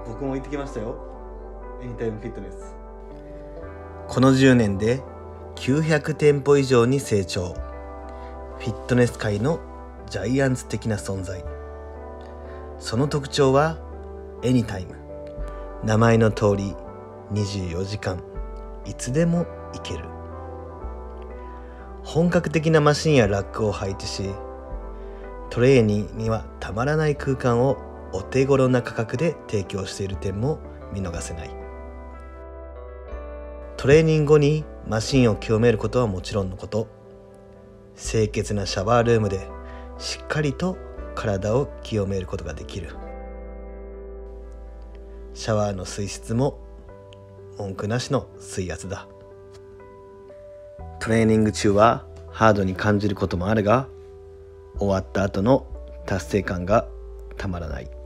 僕も行ってきましたよ。エニタイムフィットネス。この10年で900店舗以上に成長。フィットネス界のジャイアンツ的な存在。その特徴はエニタイム。名前の通り24時間いつでも行ける。本格的なマシンやラックを配置し、トレーニーにはたまらない空間をお手頃な価格で提供している点も見逃せない。トレーニング後にマシンを清めることはもちろんのこと、清潔なシャワールームでしっかりと体を清めることができる。シャワーの水質も文句なしの水圧だ。トレーニング中はハードに感じることもあるが、終わった後の達成感がたまらない。